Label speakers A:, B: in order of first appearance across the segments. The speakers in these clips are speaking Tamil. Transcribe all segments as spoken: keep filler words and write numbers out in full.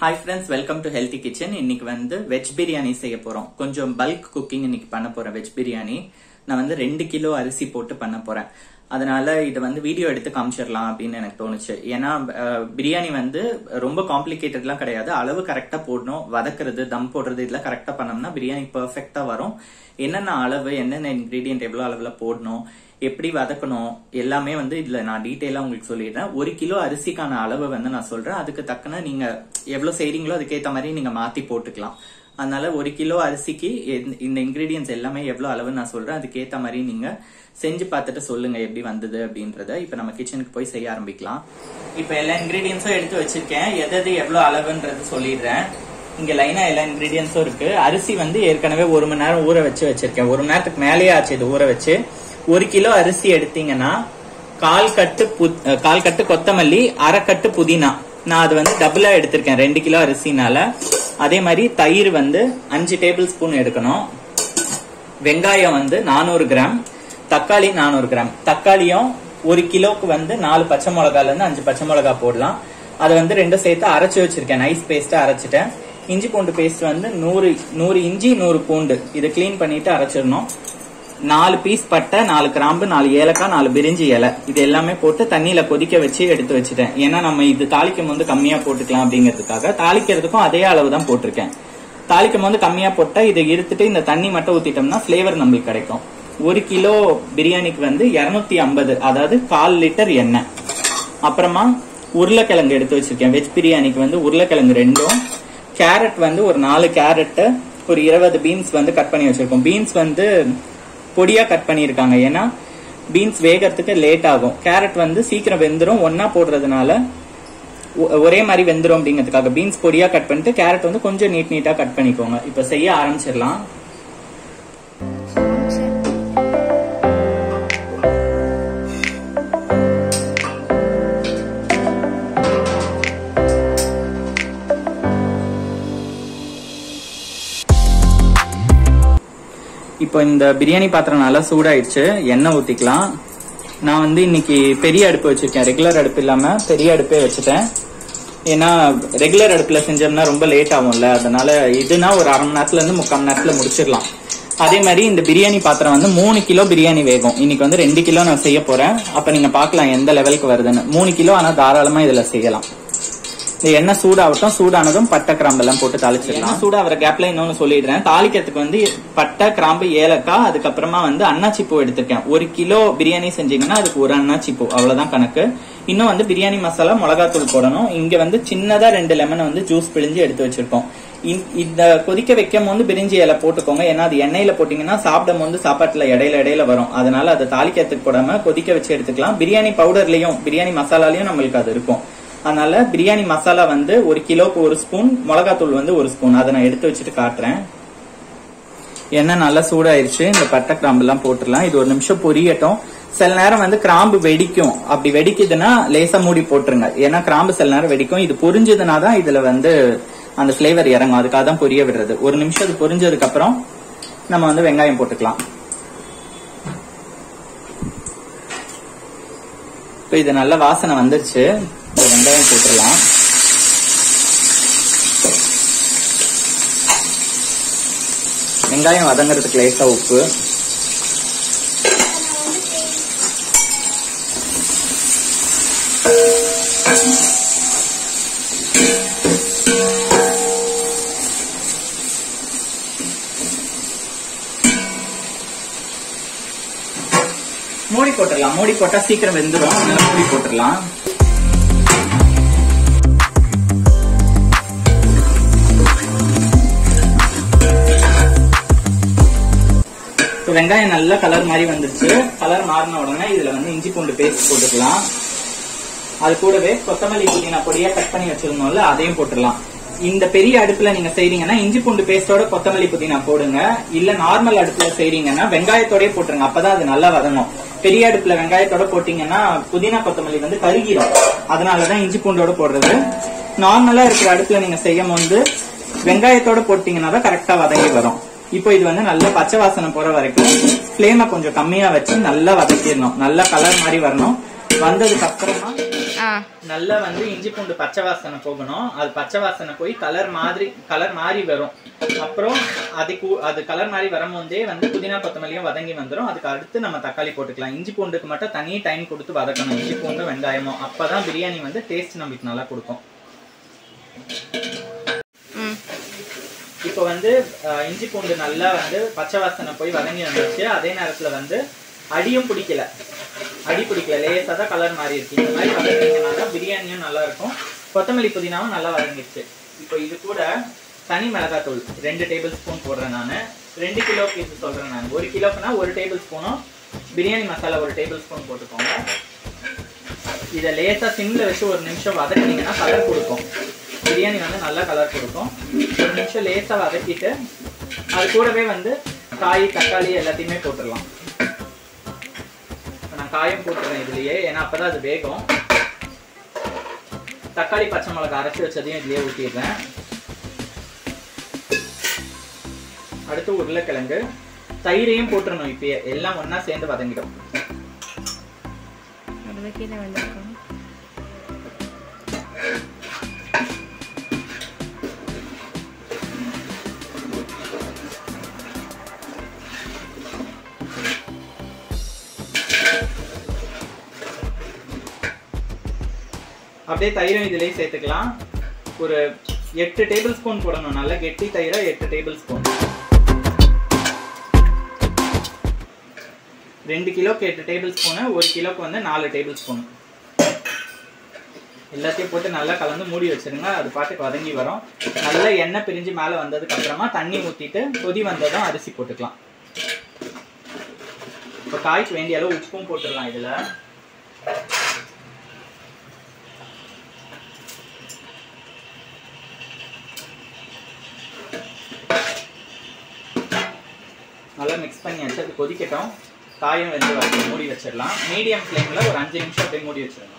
A: Hi friends, welcome to Healthy Kitchen. இன்னைக்கு வந்து வெஜ் பிரியாணி செய்ய போறோம். கொஞ்சம் பல்க் குக்கிங் இன்னைக்கு பண்ண போறேன். வெஜ் பிரியாணி நான் வந்து ரெண்டு கிலோ அரிசி போட்டு பண்ண போறேன். அதனால இதை வந்து வீடியோ எடுத்து காமிச்சிடலாம் அப்படின்னு எனக்கு தோணுச்சு. ஏன்னா பிரியாணி வந்து ரொம்ப காம்ப்ளிகேட்டட்லாம் கிடையாது. அளவு கரெக்டா போடணும், வதக்குறது, தம் போடுறது இதெல்லாம் கரெக்டா பண்ணோம்னா பிரியாணி பெர்ஃபெக்டா வரும். என்னென்ன அளவு, என்னென்ன இன்கிரீடியன்ட் எவ்வளவு அளவுல போடணும், எப்படி வதக்கணும் எல்லாமே வந்து இதுல நான் டீட்டெயிலா உங்களுக்கு சொல்லிடுறேன். ஒரு கிலோ அரிசிக்கான அளவு வந்து நான் சொல்றேன். அதுக்கு தக்கன நீங்க எவ்வளவு செய்றீங்களோ அதுக்கேற்ற மாதிரி நீங்க மாத்தி போட்டுக்கலாம். அதனால ஒரு கிலோ அரிசிக்கு இந்த இன்கிரீடியன்ஸ் எல்லாமே எவ்வளவு அளவு நான் சொல்றேன். அதுக்கேற்ற மாதிரி நீங்க செஞ்சு பார்த்துட்டு சொல்லுங்க எப்படி வந்தது அப்படின்றத. இப்ப நம்ம கிச்சனுக்கு போய் செய்ய ஆரம்பிக்கலாம். இப்ப எல்லா இன்கிரீடியன்ஸும் எடுத்து வச்சிருக்கேன். எது எது எவ்வளவு அளவுன்றது சொல்லிடுறேன். இங்க லைனா எல்லா இன்கிரீடியன்ஸும் இருக்கு. அரிசி வந்து ஏற்கனவே ஒரு மணி நேரம் ஊற வச்சு வச்சிருக்கேன். ஒரு மணி நேரத்துக்கு மேலேயே ஆச்சு இது ஊற வச்சு. ஒரு கிலோ அரிசி எடுத்தீங்கன்னா கால் கட்டு கால் கட்டு கொத்தமல்லி, அரை கட்டு புதினா. நான் அது வந்து டபுளா எடுத்திருக்கேன் ரெண்டு கிலோ அரிசினால. அதே மாதிரி தயிர் வந்து அஞ்சு டேபிள் ஸ்பூன் எடுக்கணும். வெங்காயம் வந்து நானூறு கிராம், தக்காளி நானூறு கிராம். தக்காளியும் ஒரு கிலோக்கு வந்து நாலு பச்சை மிளகால இருந்து அஞ்சு பச்சை மிளகா போடலாம். அதை வந்து ரெண்டும் சேர்த்து அரைச்சு வச்சிருக்கேன். நைஸ் பேஸ்டா அரைச்சிட்டேன். இஞ்சி பூண்டு பேஸ்ட் வந்து நூறு நூறு இஞ்சி நூறு பூண்டு இதை கிளீன் பண்ணிட்டு அரைச்சிடணும். நாலு பீஸ் பட்டை, நாலு கிராம்பு, நாலு ஏலக்காய், நாலு பிரிஞ்சி இலை இது எல்லாமே போட்டு தண்ணியில கொதிக்க வச்சு எடுத்து வச்சுட்டேன். ஏன்னா நம்ம இது தாளிக்கும் போது கம்மியா போட்டுக்கலாம் அப்படிங்கிறதுக்காக. தாளிக்கிறதுக்கும் அதே அளவு தான் போட்டிருக்கேன். தாளிக்கும் போது கம்மியா போட்டா இதை எடுத்துட்டு இந்த தண்ணி மட்டும் ஊத்திட்டோம்னா பிளேவர் நம்மளுக்கு கிடைக்கும். ஒரு கிலோ பிரியாணிக்கு வந்து இருநூத்தி ஐம்பது, அதாவது கால் லிட்டர் எண்ணெய். அப்புறமா உருளைக்கிழங்கு எடுத்து வச்சிருக்கேன். வெஜ் பிரியாணிக்கு வந்து உருளைக்கிழங்கு ரெண்டும், கேரட் வந்து ஒரு நாலு கேரட், ஒரு இருபது பீன்ஸ் வந்து கட் பண்ணி வச்சிருக்கோம். பீன்ஸ் வந்து பொடியா கட் பண்ணிருக்காங்க. ஏன்னா பீன்ஸ் வேகறதுக்கு லேட் ஆகும். கேரட் வந்து சீக்கிரம் வெந்துரும். ஒன்னா போடுறதுனால ஒரே மாதிரி வெந்துரும் அப்படிங்கிறதுக்காக பீன்ஸ் பொடியா கட் பண்ணிட்டு கேரட் வந்து கொஞ்சம் நீட் நீட்டா கட் பண்ணிக்கோங்க. இப்ப செய்ய ஆரம்பிச்சிடலாம். இப்போ இந்த பிரியாணி பாத்திரம் நல்லா சூடாயிடுச்சு. எண்ணெய் ஊத்திக்கலாம். நான் வந்து இன்னைக்கு பெரிய அடுப்பு வச்சிருக்கேன். ரெகுலர் அடுப்பு இல்லாம பெரிய அடுப்பே வச்சுட்டேன். ஏன்னா ரெகுலர் அடுப்புல செஞ்சோம்னா ரொம்ப லேட் ஆகும்ல. அதனால இதுனா ஒரு அரை மணி நேரத்துல இருந்து முக்கால் மணி நேரத்துல முடிச்சிடலாம். அதே மாதிரி இந்த பிரியாணி பாத்திரம் வந்து மூணு கிலோ பிரியாணி வேகும். இன்னைக்கு வந்து ரெண்டு கிலோ நான் செய்ய போறேன். அப்ப நீங்க பாக்கலாம் எந்த லெவலுக்கு வருதுன்னு. மூணு கிலோ ஆனா தாராளமா இதுல செய்யலாம். எண்ணெய் சூடாகட்டும். சூடானதும் பட்டை கிராம்பு எல்லாம் போட்டு தாளிச்சிடலாம். சூடாகிற கேப்ல இன்னொன்னு சொல்லிடுறேன். தாளிக்கிறதுக்கு வந்து பட்டை கிராம்பு ஏலக்காய், அதுக்கப்புறமா வந்து அன்னாச்சி பூ எடுத்திருக்கேன். ஒரு கிலோ பிரியாணி செஞ்சீங்கன்னா அதுக்கு ஒரு அன்னாச்சி பூ, அவ்வளவுதான் கணக்கு. இன்னும் வந்து பிரியாணி மசாலா, மிளகாத்தூள் போடணும். இங்க வந்து சின்னதா ரெண்டு லெமனை வந்து ஜூஸ் பிழிஞ்சு எடுத்து வச்சிருக்கோம். இந்த கொதிக்க வைக்கும் போது பிரிஞ்சி இலை போட்டுக்கோங்க. ஏன்னா அது எண்ணெயில போட்டீங்கன்னா சாப்பிடும் போது சாப்பாட்டுல இடையில இடையில வரும். அதனால அதை தாளிக்கிறதுக்கு போடாம கொதிக்க வச்சு எடுத்துக்கலாம். பிரியாணி பவுடர்லயும் பிரியாணி மசாலாலையும் நம்மளுக்கு அது இருக்கும். அதனால பிரியாணி மசாலா வந்து ஒரு கிலோக்கு ஒரு ஸ்பூன், மிளகாத்தூள் வந்து ஒரு ஸ்பூன். அதை நான் எடுத்து வச்சுட்டு காட்டுறேன். எண்ணெய் நல்லா சூடாயிருச்சு. இந்த பட்டை கிராம்பு எல்லாம் போட்டுடலாம். இது ஒரு நிமிஷம் பொரியட்டும். சில நேரம் வந்து கிராம்பு வெடிக்கும். அப்படி வெடிக்குதுன்னா லேசா மூடி போட்டுருங்க. ஏன்னா கிராம்பு சில நேரம் வெடிக்கும். இது பொரிஞ்சதுன்னா தான் இதுல வந்து அந்த பிளேவர் இறங்கும். அதுக்காக தான் பொரிய விடுறது. ஒரு நிமிஷம் இது பொரிஞ்சதுக்கு அப்புறம் நம்ம வந்து வெங்காயம் போட்டுக்கலாம். இப்போ இது நல்ல வாசனை வந்துருச்சு. வெங்காயம் போட்டுடலாம். வெங்காயம் வதங்குறதுக்கு லேசா உப்பு, மூடி போட்டுடலாம். மூடி போட்டா சீக்கிரம் வெந்துடும். அதனால மூடி போட்டுடலாம். வெங்காயம் நல்ல கலர் மாதிரி வந்துருச்சு. கலர் மாறின உடனே இதுல வந்து இஞ்சி பூண்டு பேஸ்ட் போட்டுக்கலாம். அது கூடவே கொத்தமல்லி புதினா பொடியா கட் பண்ணி வச்சிருந்தோம்ல அதையும் போட்டுடலாம். இந்த பெரிய அடுப்புல நீங்க செய்றீங்கன்னா இஞ்சி பூண்டு பேஸ்டோட கொத்தமல்லி புதினா போடுங்க. இல்ல நார்மல் அடுப்புல செய்றீங்கன்னா வெங்காயத்தோடய போட்டுருங்க. அப்பதான் அது நல்லா வதங்கும். பெரிய அடுப்புல வெங்காயத்தோட போட்டீங்கன்னா புதினா கொத்தமல்லி வந்து கருகிடும். அதனாலதான் இஞ்சி பூண்டோட போடுறது. நார்மலா இருக்கிற அடுப்புல நீங்க செய்யும் போது வெங்காயத்தோட போட்டீங்கன்னா தான் கரெக்டா வதங்கி வரும். இப்போ இது வந்து நல்ல பச்சை வாசனை போற வரைக்கும் ஃப்ளேமை கொஞ்சம் கம்மியா வச்சு நல்லா வதக்கிடணும். நல்ல கலர் மாதிரி வரணும். வந்ததுக்கு அப்புறமா நல்லா வந்து இஞ்சி பூண்டு பச்சை வாசனை போகணும். அது பச்சை வாசனை போய் கலர் மாதிரி கலர் மாறி வரும். அப்புறம் அதுக்கு அது கலர் மாதிரி வரும்போதே வந்து புதினா கொத்தமல்லியும் வதங்கி வந்துடும். அதுக்கு அடுத்து நம்ம தக்காளி போட்டுக்கலாம். இஞ்சி பூண்டுக்கு மட்டும் தனி டைம் கொடுத்து வதக்கணும், இஞ்சி பூண்டு வெங்காயமும். அப்பதான் பிரியாணி வந்து டேஸ்ட் நம்மளுக்கு நல்லா கொடுக்கும். இப்போ வந்து இஞ்சி பூண்டு நல்லா வந்து பச்சை வாசனை போய் வதங்கி வந்துருச்சு. அதே நேரத்துல வந்து அடியும் பிடிக்கல, அடி பிடிக்கல, லேசாக தான் கலர் மாறி இருக்கு. இந்த மாதிரி வதங்கினால பிரியாணியும் நல்லா இருக்கும். கொத்தமல்லி புதினாவும் நல்லா வதங்கிடுச்சு. இப்போ இது கூட தனி மிளகாத்தூள் ரெண்டு டேபிள் ஸ்பூன் போடுறேன். நான் ரெண்டு கிலோக்கு இது சொல்றேன். நான் ஒரு கிலோக்குனா ஒரு டேபிள் ஸ்பூனும் பிரியாணி மசாலா ஒரு டேபிள் ஸ்பூன் போட்டுக்கோங்க. இதை லேசாக சிம்ல வச்சு ஒரு நிமிஷம் வதக்கினீங்கன்னா கலர் கொடுக்கும். பிரியாணி வந்து நல்லா கலர் கொடுக்கும். ஒரு நிமிஷம் லேசாக வதக்கிட்டு அது கூடவே வந்து காய் தக்காளி எல்லாத்தையுமே போட்டுடலாம். நான் காயம் போட்டுறேன் இதுலயே, ஏன்னா அப்பதான் அது வேகும். தக்காளி பச்சை மிளகாய் அரைச்சி வச்சதையும் இதுலயே ஊற்றிடுறேன். அடுத்து உருளைக்கிழங்கு, தயிரையும் போட்டுறணும். இப்பயே எல்லாம் ஒன்னா சேர்ந்து வதங்கிடும். அப்படியே தயிரும் இதுலயே சேர்த்துக்கலாம். ஒரு எட்டு டேபிள் ஸ்பூன் போடணும். நல்லா கெட்டி தயிரா எட்டு டேபிள் ஸ்பூன். ரெண்டு கிலோக்கு எட்டு டேபிள் ஸ்பூனு, ஒரு கிலோக்கு வந்து நாலு டேபிள் ஸ்பூன். எல்லாத்தையும் போட்டு நல்லா கலந்து மூடி வச்சிருங்க. அது பாட்டுக்கு வதங்கி வரும். நல்லா எண்ணெய் பிரிஞ்சு மேலே வந்ததுக்கு அப்புறமா தண்ணி ஊற்றிட்டு கொதி வந்ததும் அரிசி போட்டுக்கலாம். இப்போ காய்க்கு வேண்டிய அளவு உப்பும் போட்டுடலாம். இதில் நல்லா மிக்ஸ் பண்ணியாச்சு. அது கொதிக்கட்டும். காயும் வெந்து வச்சு மூடி வச்சிடலாம். மீடியம் ஃப்ளேமில் ஒரு அஞ்சு நிமிஷம் அப்படியே மூடி வச்சிடலாம்.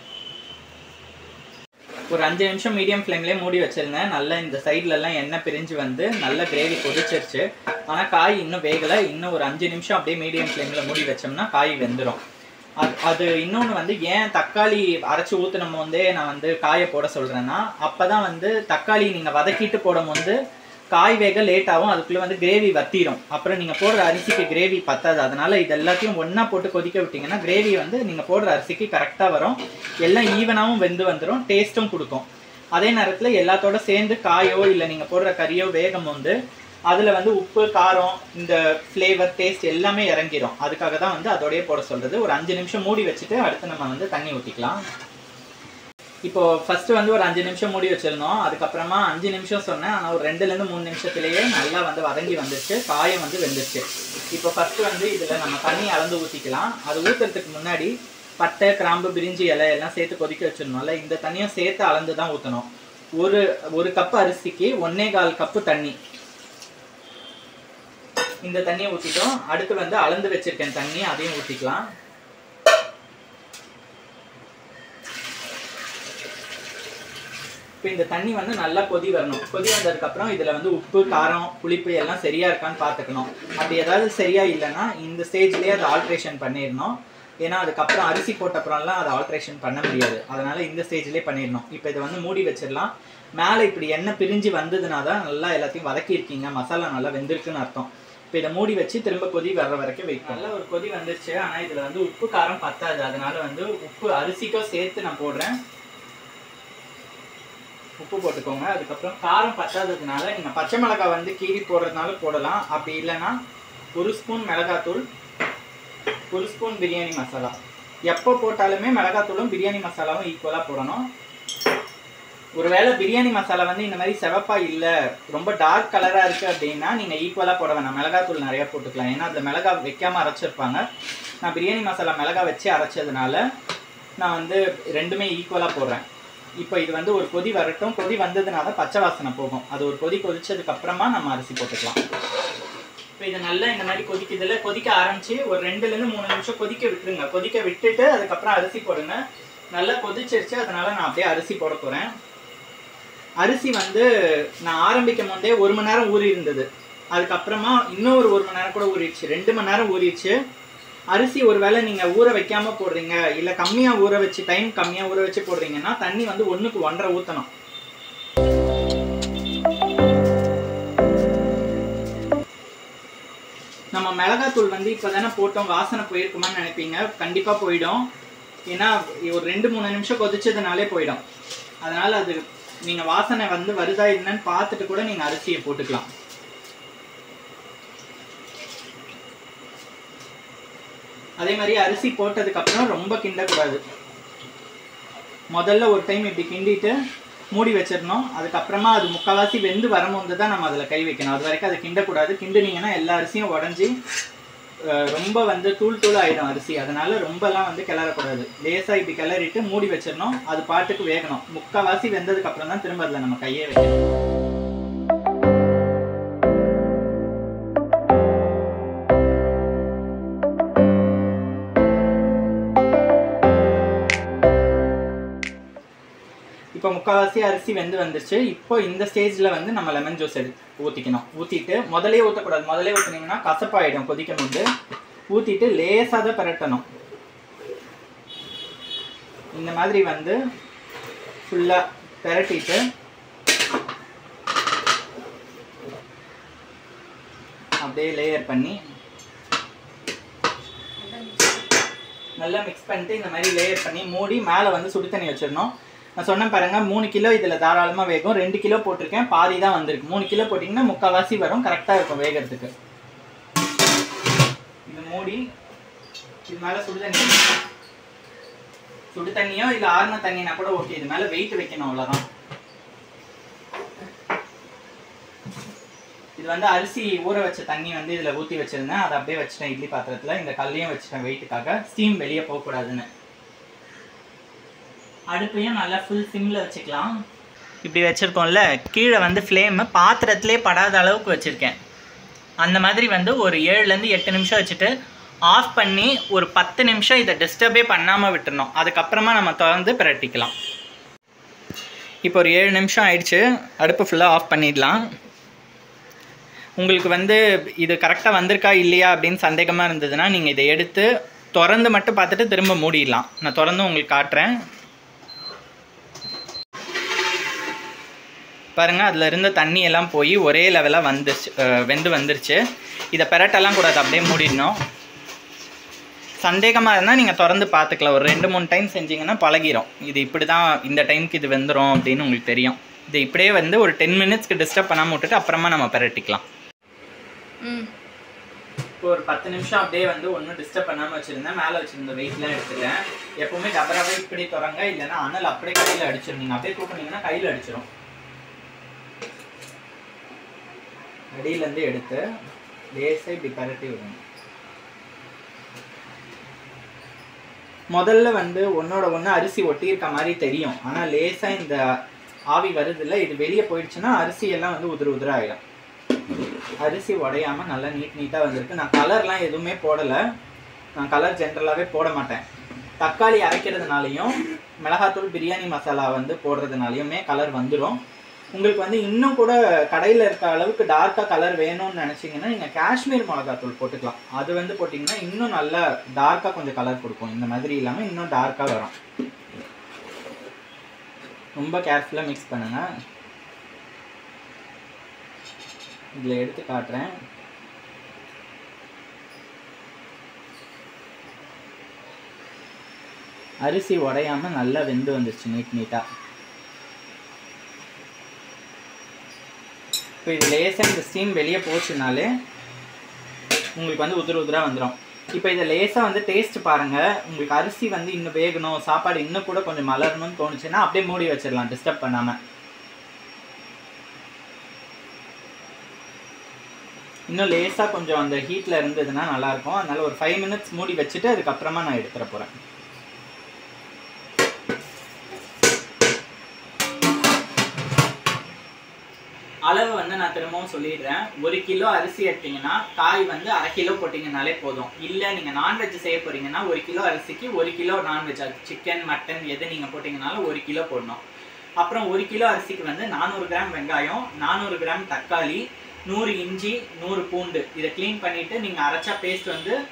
A: ஒரு அஞ்சு நிமிஷம் மீடியம் ஃப்ளேம்லேயே மூடி வச்சிருந்தேன். நல்லா இந்த சைட்லலாம் எண்ணெய் பிரிஞ்சு வந்து நல்ல கிரேவி கொதிச்சிருச்சு. ஆனால் காய் இன்னும் வேகலை. இன்னும் ஒரு அஞ்சு நிமிஷம் அப்படியே மீடியம் ஃப்ளேமில் மூடி வச்சோம்னா காய் வெந்துடும். அது அது இன்னொன்று வந்து ஏன் தக்காளி அரைச்சி ஊற்றினோம் போதே நான் வந்து காயை போட சொல்கிறேன்னா, அப்போ தான் வந்து தக்காளி நீங்கள் வதக்கிட்டு போடும் போது காய் வேக லேட் ஆகும். அதுக்குள்ளே வந்து கிரேவி வத்திரும். அப்புறம் நீங்கள் போடுற அரிசிக்கு கிரேவி பத்தாது. அதனால இது எல்லாத்தையும் ஒன்றா போட்டு கொதிக்க விட்டிங்கன்னா கிரேவி வந்து நீங்கள் போடுற அரிசிக்கு கரெக்டாக வரும். எல்லாம் ஈவனாகவும் வெந்து வந்துடும், டேஸ்ட்டும் கொடுக்கும். அதே நேரத்தில் எல்லாத்தோட சேர்ந்து காயோ இல்லை நீங்கள் போடுற கறியோ வேகம் வந்து அதில் வந்து உப்பு காரம் இந்த ஃப்ளேவர் டேஸ்ட் எல்லாமே இறங்கிடும். அதுக்காக தான் வந்து அதோடய போட சொல்கிறது. ஒரு அஞ்சு நிமிஷம் மூடி வச்சுட்டு அடுத்து நம்ம வந்து தண்ணி ஊற்றிக்கலாம். இப்போ ஃபர்ஸ்ட் வந்து ஒரு அஞ்சு நிமிஷம் மூடி வச்சிருந்தோம். அதுக்கப்புறமா அஞ்சு நிமிஷம் சொன்னேன். ஆனால் ஒரு ரெண்டுலேருந்து மூணு நிமிஷத்துலேயே நல்லா வந்து வதங்கி வந்துருச்சு. காயம் வந்து வெந்துருச்சு. இப்போ ஃபர்ஸ்ட் வந்து இதில் நம்ம தண்ணி அளந்து ஊற்றிக்கலாம். அது ஊற்றுறதுக்கு முன்னாடி பட்டை கிராம்பு பிரிஞ்சி இலை எல்லாம் சேர்த்து கொதிக்க வச்சிடணும்ல, இந்த தண்ணியும் சேர்த்து அளந்து தான் ஊற்றணும். ஒரு ஒரு கப்பு அரிசிக்கு ஒன்னே கால் கப்பு தண்ணி. இந்த தண்ணியை ஊற்றிட்டோம். அடுத்து வந்து அளந்து வச்சிருக்கேன் தண்ணி, அதையும் ஊற்றிக்கலாம். இப்போ இந்த தண்ணி வந்து நல்லா கொதி வரணும். கொதி வந்ததுக்கப்புறம் இதில் வந்து உப்பு காரம் புளிப்பு எல்லாம் சரியா இருக்கான்னு பார்த்துக்கணும். அப்படி ஏதாவது சரியா இல்லைன்னா இந்த ஸ்டேஜ்லேயே அதை ஆல்ட்ரேஷன் பண்ணிடணும். ஏன்னா அதுக்கப்புறம் அரிசி போட்டப்புறம்லாம் அதை ஆல்ட்ரேஷன் பண்ண முடியாது. அதனால இந்த ஸ்டேஜ்லேயே பண்ணிடணும். இப்போ இதை வந்து மூடி வச்சிடலாம். மேலே இப்படி எண்ணெய் பிரிஞ்சு வந்ததுனா தான் நல்லா எல்லாத்தையும் வதக்கியிருக்கீங்க, மசாலா நல்லா வெந்திருக்குன்னு அர்த்தம். இப்போ இதை மூடி வச்சு திரும்ப கொதி வர்ற வரைக்கும் வெயிட். நல்லா ஒரு கொதி வந்துருச்சு. ஆனால் இதில் வந்து உப்பு காரம் பத்தாது. அதனால வந்து உப்பு அரிசிக்கும் சேர்த்து நான் போடுறேன். உப்பு போட்டுக்கோங்க. அதுக்கப்புறம் காரம் பத்தாததுனால நீங்கள் பச்சை மிளகாய் வந்து கீரி போடுறதுனால போடலாம். அப்படி இல்லைன்னா ஒரு ஸ்பூன் மிளகாத்தூள், ஒரு ஸ்பூன் பிரியாணி மசாலா. எப்போ போட்டாலுமே மிளகாத்தூளும் பிரியாணி மசாலாவும் ஈக்குவலாக போடணும். ஒருவேளை பிரியாணி மசாலா வந்து இந்த மாதிரி செவப்பா இல்லை, ரொம்ப டார்க் கலராக இருக்குது அப்படின்னா நீங்கள் ஈக்குவலாக போட வேணாம், மிளகாத்தூள் நிறையா போட்டுக்கலாம். ஏன்னா அதில் மிளகாய் வைக்காமல் அரைச்சிருப்பாங்க. நான் பிரியாணி மசாலா மிளகாய் வச்சு அரைச்சதுனால நான் வந்து ரெண்டுமே ஈக்குவலாக போடுறேன். இப்போ இது வந்து ஒரு கொதி வரட்டும். கொதி வந்ததுனால பச்சை வாசனை போகும். அது ஒரு கொதி கொதிச்சதுக்கு அப்புறமா நம்ம அரிசி போட்டுக்கலாம். இப்போ இது நல்லா இந்த மாதிரி கொதிக்குதுல, கொதிக்க ஆரம்பிச்சு ஒரு ரெண்டுலேருந்து மூணு நிமிஷம் கொதிக்க விட்டுருங்க. கொதிக்க விட்டுட்டு அதுக்கப்புறம் அரிசி போடுங்க. நல்லா கொதிச்சிருச்சு, அதனால நான் அப்படியே அரிசி போட போகிறேன். அரிசி வந்து நான் ஆரம்பிக்கும் போதே ஒரு மணி நேரம் ஊறி இருந்தது. அதுக்கப்புறமா இன்னொரு ஒரு மணி நேரம் கூட ஊறிடுச்சு, ரெண்டு மணி நேரம் ஊறிடுச்சு. அரிசி ஒருவேளை நீங்கள் ஊற வைக்காம போடுறீங்க, இல்லை கம்மியாக ஊற வச்சு டைம் கம்மியாக ஊற வச்சு போடுறீங்கன்னா தண்ணி வந்து ஒன்றுக்கு ஒன்றரை ஊற்றணும். நம்ம மிளகாத்தூள் வந்து இப்போ தானே போட்டோம், வாசனை போயிருக்குமான்னு நினைப்பீங்க. கண்டிப்பாக போயிடும். ஏன்னா ஒரு ரெண்டு மூணு நிமிஷம் கொதிச்சதுனாலே போயிடும். அதனால் அது நீங்கள் வாசனை வந்து வருதா என்னன்னு பார்த்துட்டு கூட நீங்கள் அரிசியை போட்டுக்கலாம். அதே மாதிரி அரிசி போட்டதுக்கப்புறம் ரொம்ப கிண்டக்கூடாது. முதல்ல ஒரு டைம் இப்படி கிண்டிட்டு மூடி வச்சிடணும். அதுக்கப்புறமா அது முக்கால்வாசி வெந்து வரும்போது தான் நம்ம அதில் கை வைக்கணும். அது வரைக்கும் அதை கிண்டக்கூடாது. கிண்டுனீங்கன்னா எல்லா அரிசியும் உடஞ்சி ரொம்ப வந்து தூள் தூள் ஆகிடும் அரிசி. அதனால ரொம்பலாம் வந்து கிளறக்கூடாது. லேசாக இப்படி கிளறிட்டு மூடி வச்சிடணும். அது பாட்டுக்கு வேகணும். முக்கால்வாசி வெந்ததுக்கப்புறம் தான் திரும்ப அதில் நம்ம கையே வைக்கணும். இப்போ முக்கால்வாசி அரிசி வெந்து வந்துருச்சு. இப்போ இந்த ஸ்டேஜில் வந்து நம்ம லெமன் ஜூஸ் எடுத்து ஊற்றிக்கணும். ஊற்றிட்டு முதலே ஊற்றக்கூடாது. முதலே ஊற்றினீங்கன்னா கசப்பாயிடும் கொதிக்கும் போது. ஊற்றிட்டு லேசாக தான் பரட்டணும். இந்த மாதிரி வந்து ஃபுல்லாக பரட்டிட்டு அப்படியே லேயர் பண்ணி நல்லா மிக்ஸ் பண்ணிட்டு இந்த மாதிரி லேயர் பண்ணி மூடி மேலே வந்து சுடு தண்ணி வச்சிடணும். நான் சொன்னேன் பாருங்க, மூணு கிலோ இதில் தாராளமாக வேகும். ரெண்டு கிலோ போட்டிருக்கேன், பாதி தான் வந்திருக்கு. மூணு கிலோ போட்டிங்கன்னா முக்கால்வாசி வரும், கரெக்டாக இருக்கும் வேகிறதுக்கு. இது மூடி இது மேலே சுடு தண்ணி, சுடு தண்ணியோ இல்லை ஆறுன தண்ணினா கூட ஓகே. இது மேலே வெயிட் வைக்கணும், அவ்வளோதான். இது வந்து அரிசி ஊற வச்ச தண்ணி வந்து இதில் ஊற்றி வச்சுருந்தேன். அதை அப்படியே வச்சுட்டேன் இட்லி பாத்திரத்தில். இந்த கல்லையும் வச்சுட்டேன் வெயிட்டுக்காக, ஸ்டீம் வெளியே போகக்கூடாதுன்னு. அடுப்பையும் நல்லா ஃபுல் சிம்மில் வச்சுக்கலாம். இப்படி வச்சுருக்கோம்ல, கீழே வந்து ஃப்ளேமு பாத்திரத்திலே படாத அளவுக்கு வச்சுருக்கேன். அந்த மாதிரி வந்து ஒரு ஏழுலேருந்து எட்டு நிமிஷம் வச்சுட்டு ஆஃப் பண்ணி ஒரு பத்து நிமிஷம் இதை டிஸ்டர்பே பண்ணாமல் விட்டுறணும். அதுக்கப்புறமா நம்ம திறந்து பிரட்டிக்கலாம். இப்போ ஒரு ஏழு நிமிஷம் ஆயிடுச்சு. அடுப்பு ஃபுல்லாக ஆஃப் பண்ணிடலாம். உங்களுக்கு வந்து இது கரெக்டாக வந்திருக்கா இல்லையா அப்படின்னு சந்தேகமாக இருந்ததுன்னா நீங்கள் இதை எடுத்து திறந்து மட்டும் பார்த்துட்டு திரும்ப மூடிடலாம். நான் திறந்து உங்களுக்கு காட்டுறேன். பாருங்கள், அதில் இருந்த தண்ணி எல்லாம் போய் ஒரே லெவலாக வந்துருச்சு, வெந்து வந்துருச்சு. இதை பெரட்டெல்லாம் கூடாது, அப்படியே மூடிடணும். சந்தேகமாக இருந்தால் நீங்கள் திறந்து பார்த்துக்கலாம். ஒரு ரெண்டு மூணு டைம் செஞ்சிங்கன்னா பழகிடும். இது இப்படி தான், இந்த டைமுக்கு இது வெந்துடும் அப்படின்னு உங்களுக்கு தெரியும். இது இப்படியே வந்து ஒரு டென் மினிட்ஸ்க்கு டிஸ்டர்ப் பண்ணாமல் விட்டுட்டு அப்புறமா நம்ம பெரட்டிக்கலாம். இப்போ ஒரு பத்து நிமிஷம் அப்படியே வந்து ஒன்றும் டிஸ்டர்ப் பண்ணாமல் வச்சுருந்தேன். மேலே வச்சுருந்த வெயிட்லாம் எடுத்துட்டேன். எப்போவுமே டபராகவே இப்படி திறங்க, இல்லைன்னா அனல் அப்படியே கையில் அடிச்சிருந்தீங்க. அப்படியே தூக்குனீங்கன்னா கையில் அடிச்சிடும். அடியிலேருந்து எடுத்து லேசாக இப்படி பரட்டி விடணும். முதல்ல வந்து ஒன்னோட ஒன்று அரிசி ஒட்டியிருக்க மாதிரி தெரியும். ஆனால் லேசாக இந்த ஆவி வருதில்ல, இது வெளியே போயிடுச்சுன்னா அரிசி எல்லாம் வந்து உதிர உதிர ஆகிடும். அரிசி உடையாமல் நல்லா நீட் நீட்டாக வந்திருக்கு. நான் கலர்லாம் எதுவுமே போடலை. நான் கலர் ஜென்ரலாகவே போட மாட்டேன். தக்காளி அரைக்கிறதுனாலையும் மிளகாத்தூள் பிரியாணி மசாலா வந்து போடுறதுனாலையுமே கலர் வந்துடும். உங்களுக்கு வந்து இன்னும் கூட கடையில் இருக்க அளவுக்கு டார்க்காக கலர் வேணும்னு நினச்சிங்கன்னா நீங்கள் காஷ்மீர் மிளகாத்தூள் போட்டுக்கலாம். அது வந்து போட்டிங்கன்னா இன்னும் நல்லா டார்க்காக கொஞ்சம் கலர் கொடுக்கும். இந்த மாதிரி இல்லாமல் இன்னும் டார்க்காக வரும். ரொம்ப கேர்ஃபுல்லாக மிக்ஸ் பண்ணுங்கள். இதில் எடுத்து காட்டுறேன். அரிசி உடையாமல் நல்லா வெந்து வந்துருச்சு நீட் நீட்டாக. இப்போ இது லேசாக இந்த ஸ்டீம் வெளியே போச்சுனாலே உங்களுக்கு வந்து உதிர உதிராக வந்துடும். இப்போ இதை லேசாக வந்து டேஸ்ட் பாருங்கள். உங்களுக்கு அரிசி வந்து இன்னும் வேகணும், சாப்பாடு இன்னும் கூட கொஞ்சம் மலரணும்னு தோணுச்சுன்னா அப்படியே மூடி வச்சிடலாம் டிஸ்டர்ப் பண்ணாமல். இன்னும் லேசாக கொஞ்சம் அந்த ஹீட்டில் இருந்ததுன்னா நல்லாயிருக்கும். அதனால் ஒரு ஃபைவ் மினிட்ஸ் மூடி வச்சுட்டு அதுக்கப்புறமா நான் எடுத்துகிற போகிறேன். அளவு வந்து நான் திரும்பவும் சொல்லிடுறேன். ஒரு கிலோ அரிசி எடுத்தீங்கன்னா காய் வந்து அரை கிலோ போட்டிங்கனாலே போதும். இல்லை நீங்கள் நான்வெஜ் செய்ய போகிறீங்கன்னா ஒரு கிலோ அரிசிக்கு ஒரு கிலோ நான்வெஜ், அது சிக்கன் மட்டன் எது நீங்கள் போட்டிங்கனாலும் ஒரு கிலோ போடணும். அப்புறம் ஒரு கிலோ அரிசிக்கு வந்து நானூறு கிராம் வெங்காயம், நானூறு கிராம் தக்காளி, நூறு இஞ்சி, நூறு பூண்டு, இதை க்ளீன் பண்ணிவிட்டு நீங்கள் அரைச்சா பேஸ்ட் வந்து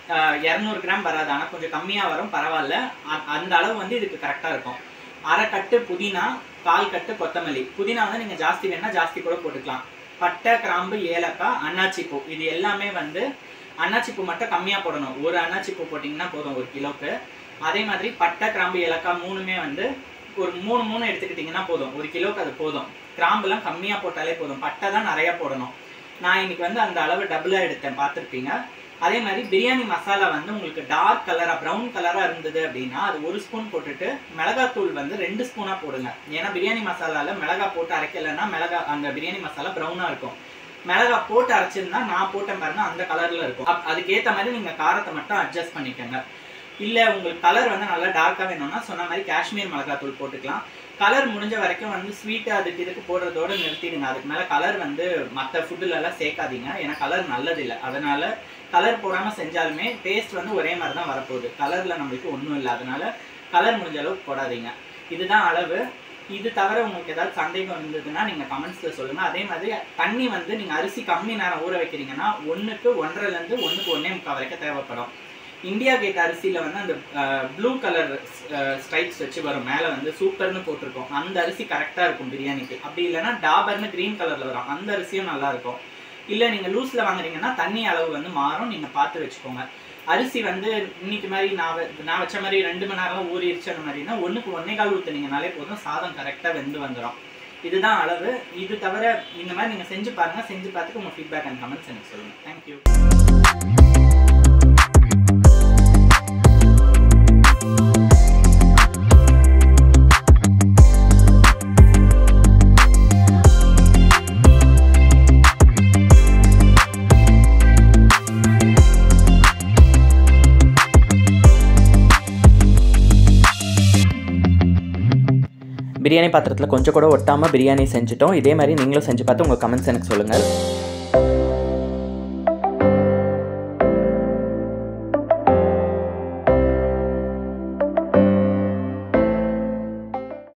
A: இரநூறு கிராம் வராது, ஆனால் கொஞ்சம் கம்மியாக வரும், பரவாயில்ல. அந்த அளவு வந்து இதுக்கு கரெக்டாக இருக்கும். அரை கட்டு புதினா, கால் கட்டு கொத்தமல்லி. புதினா வந்து நீங்கள் ஜாஸ்தி வேணால் ஜாஸ்தி கூட போட்டுக்கலாம். பட்டை, கிராம்பு, ஏலக்காய், அன்னாச்சிப்பூ. இது எல்லாமே வந்து அன்னாச்சிப்பூ மட்டும் கம்மியாக போடணும். ஒரு அன்னாச்சிப்பூ போட்டிங்கன்னா போதும் ஒரு கிலோவுக்கு. அதே மாதிரி பட்டை, கிராம்பு, ஏலக்காய் மூணுமே வந்து ஒரு மூணு மூணு எடுத்துக்கிட்டிங்கன்னா போதும், ஒரு கிலோவுக்கு அது போதும். கிராம்புலாம் கம்மியாக போட்டாலே போதும், பட்டை தான் நிறையா போடணும். நான் இன்னைக்கு வந்து அந்த அளவு டபுளாக எடுத்தேன், பார்த்துருப்பீங்க. அதே மாதிரி பிரியாணி மசாலா வந்து உங்களுக்கு டார்க் கலராக ப்ரௌன் கலராக இருந்தது அப்படின்னா அது ஒரு ஸ்பூன் போட்டுட்டு மிளகாத்தூள் வந்து ரெண்டு ஸ்பூனாக போடுங்க. ஏன்னா பிரியாணி மசாலாவில் மிளகா போட்டு அரைக்கலைன்னா மிளகா அந்த பிரியாணி மசாலா ப்ரௌனாக இருக்கும். மிளகா போட்டு அரைச்சிருந்தா நான் போட்டேன் பாருங்க அந்த கலரில் இருக்கும். அதுக்கேற்ற மாதிரி நீங்கள் காரத்தை மட்டும் அட்ஜஸ்ட் பண்ணிக்கோங்க. இல்லை உங்களுக்கு கலர் வந்து நல்லா டார்க்காக வேணும்னா சொன்ன மாதிரி காஷ்மீர் மிளகாத்தூள் போட்டுக்கலாம். கலர் முடிஞ்ச வரைக்கும் வந்து ஸ்வீட்டு அதுக்கு இதுக்கு போடுறதோடு நிறுத்திடுங்க. அதுக்கு மேலே கலர் வந்து மற்ற ஃபுட்டுலலாம் சேர்க்காதீங்க, ஏன்னா கலர் நல்லதில்லை. அதனால் கலர் போடாமல் செஞ்சாலுமே டேஸ்ட் வந்து ஒரே மாதிரி தான் வரப்போகுது. கலரில் நம்மளுக்கு ஒன்றும் இல்லை, அதனால் கலர் முடிஞ்ச அளவுக்கு போடாதீங்க. இதுதான் அளவு. இது தவிர உங்களுக்கு ஏதாவது சந்தேகம் இருந்ததுன்னா நீங்கள் கமெண்ட்ஸில் சொல்லுங்கள். அதே மாதிரி தண்ணி வந்து நீங்கள் அரிசி கம்மி நேரம் ஊற வைக்கிறீங்கன்னா ஒன்றுக்கு ஒன்றரைலேருந்து ஒன்றுக்கு ஒன்றே முக்கால் வரைக்கும் தேவைப்படும். இந்தியா கேட் அரிசியில் வந்து அந்த ப்ளூ கலர் ஸ்ட்ரைப்ஸ் வச்சு வரும், மேலே வந்து சூப்பர்னு போட்டிருக்கோம். அந்த அரிசி கரெக்டாக இருக்கும் பிரியாணிக்கு. அப்படி இல்லைன்னா டாபர்னு க்ரீன் கலரில் வரும், அந்த அரிசியும் நல்லாயிருக்கும். இல்லை நீங்கள் லூஸில் வாங்குறீங்கன்னா தண்ணி அளவு வந்து மாறும், நீங்கள் பார்த்து வச்சுக்கோங்க. அரிசி வந்து இன்னைக்கு மாதிரி நான் நான் வச்ச மாதிரி ரெண்டு மணி நேரம் ஊறிடுச்சு அந்த மாதிரினா ஒன்றுக்கு ஒன்றே கால் ஊற்றுனீங்கனாலே போதும், சாதம் கரெக்டாக வெந்து வந்துடும். இதுதான் அளவு. இது தவிர இந்த மாதிரி நீங்கள் செஞ்சு பாருங்கள். செஞ்சு பார்த்துட்டு உங்கள் ஃபீட்பேக் அண்ட் கமெண்ட்ஸ் எனக்கு சொல்லுங்கள். தேங்க்யூ. பிரியாணி பாத்திரத்தில் கொஞ்சம் கூட ஒட்டாமல் பிரியாணி செஞ்சுட்டோம். இதே மாதிரி நீங்களும் செஞ்சு பார்த்து உங்கள் கமெண்ட்ஸ் எனக்கு சொல்லுங்கள்.